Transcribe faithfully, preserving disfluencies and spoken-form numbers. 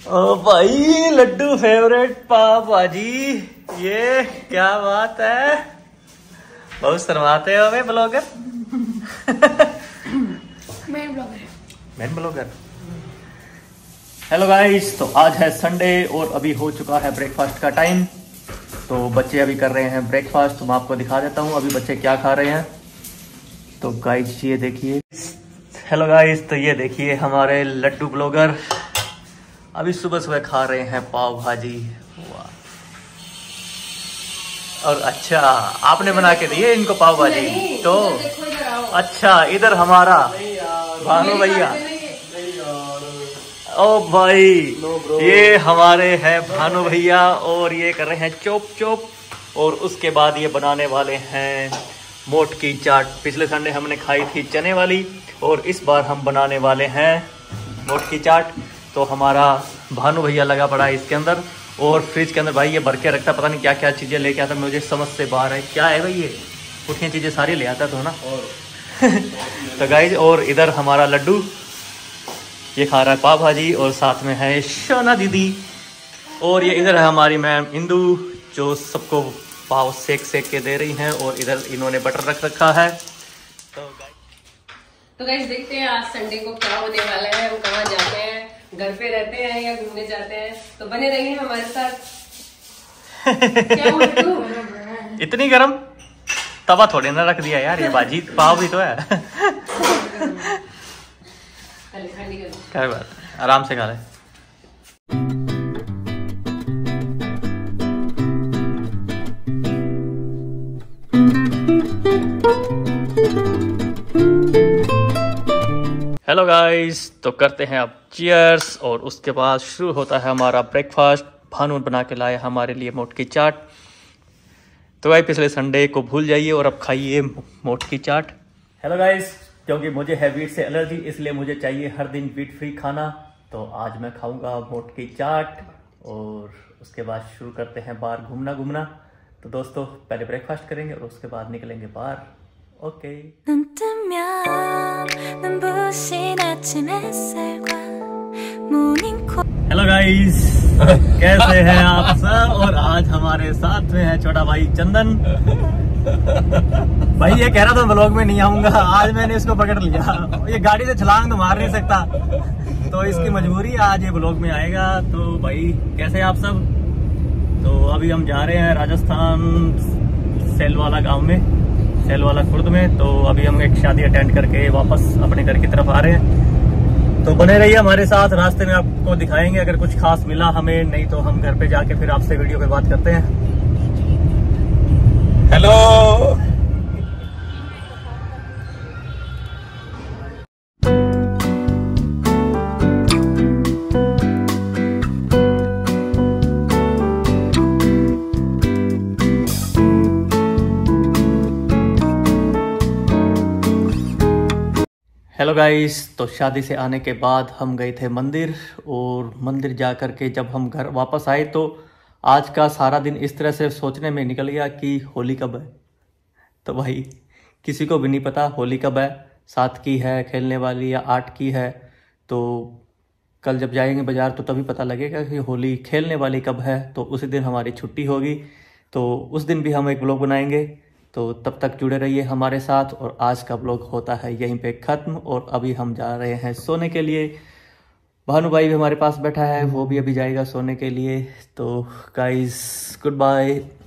ओ भाई लड्डू फेवरेट पाव भाजी, ये क्या बात है। बहुत शर्माते हो वे ब्लॉगर। मैं ब्लॉगर मैं ब्लॉगर। हेलो गाइस, तो आज है संडे और अभी हो चुका है ब्रेकफास्ट का टाइम। तो बच्चे अभी कर रहे हैं ब्रेकफास्ट, तो मैं आपको दिखा देता हूँ अभी बच्चे क्या खा रहे हैं। तो गाइस ये देखिए। हेलो गाइस, तो ये देखिए हमारे लड्डू ब्लॉगर अभी सुबह सुबह खा रहे हैं पाव भाजी। वाह। और अच्छा आपने बना के दिए इनको पाव भाजी? तो अच्छा इधर हमारा भानु भैया। ओ भाई ये हमारे हैं भानु भैया और ये कर रहे हैं चोप चोप। और उसके बाद ये बनाने वाले हैं मोट की चाट। पिछले संडे हमने खाई थी चने वाली और इस बार हम बनाने वाले हैं मोट की चाट। तो हमारा भानु भैया लगा पड़ा है इसके अंदर और फ्रिज के अंदर भाई ये भर के रखता, पता नहीं क्या क्या चीज़ें लेके आता, मुझे समझ से बाहर है क्या है भाई। ये उठियाँ चीज़ें सारी ले आता तो ना। तो गाइज और इधर हमारा लड्डू ये खा रहा है पाव भाजी और साथ में है शोना दीदी। और ये इधर है हमारी मैम इंदू जो सबको पाव सेक सेक के दे रही हैं और इधर इन्होंने बटर रख रखा है। तो तो गाइस देखते हैं आज संडे को क्या होने वाला है। हम कहाँ जाते हैं, घर पे रहते हैं या घूमने जाते हैं, तो बने रहिए हमारे साथ। क्या बोलूं? इतनी गरम तवा थोड़ी ना रख दिया यार, ये भाजी पाव भी तो है। क्या बात, आराम से खा ले। हेलो गाइस, तो करते हैं अब चीयर्स और उसके बाद शुरू होता है हमारा ब्रेकफास्ट। भानु बना के लाया हमारे लिए मोट की चाट। तो भाई पिछले संडे को भूल जाइए और अब खाइए मोट की चाट। हेलो गाइस, क्योंकि मुझे है वीट से एलर्जी इसलिए मुझे चाहिए हर दिन वीट फ्री खाना। तो आज मैं खाऊंगा मोट की चाट और उसके बाद शुरू करते हैं बाहर घूमना घूमना। तो दोस्तों पहले ब्रेकफास्ट करेंगे और उसके बाद निकलेंगे बाहर। ओके। हेलो गाइस, कैसे हैं आप सब। और आज हमारे साथ में है छोटा भाई चंदन। भाई ये कह रहा था ब्लॉग में नहीं आऊंगा, आज मैंने इसको पकड़ लिया। ये गाड़ी से छलांग तो मार नहीं सकता तो इसकी मजबूरी आज ये ब्लॉग में आएगा। तो भाई कैसे हैं आप सब। तो अभी हम जा रहे हैं राजस्थान सेलवाला गांव में, सेलवाला खुर्द में। तो अभी हम एक शादी अटेंड करके वापस अपने घर की तरफ आ रहे हैं। तो बने रहिए हमारे साथ, रास्ते में आपको दिखाएंगे अगर कुछ खास मिला हमें, नहीं तो हम घर पे जाके फिर आपसे वीडियो पे बात करते हैं। हेलो हेलो गाइस, तो शादी से आने के बाद हम गए थे मंदिर और मंदिर जा कर के जब हम घर वापस आए तो आज का सारा दिन इस तरह से सोचने में निकल गया कि होली कब है। तो भाई किसी को भी नहीं पता होली कब है, सात की है खेलने वाली या आठ की है। तो कल जब जाएंगे बाज़ार तो तभी पता लगेगा कि होली खेलने वाली कब है। तो उसी दिन हमारी छुट्टी होगी, तो उस दिन भी हम एक ब्लॉग बनाएंगे। तो तब तक जुड़े रहिए हमारे साथ। और आज का ब्लॉग होता है यहीं पे ख़त्म और अभी हम जा रहे हैं सोने के लिए। भानु भाई भी हमारे पास बैठा है, वो भी अभी जाएगा सोने के लिए। तो गाइस गुड बाय।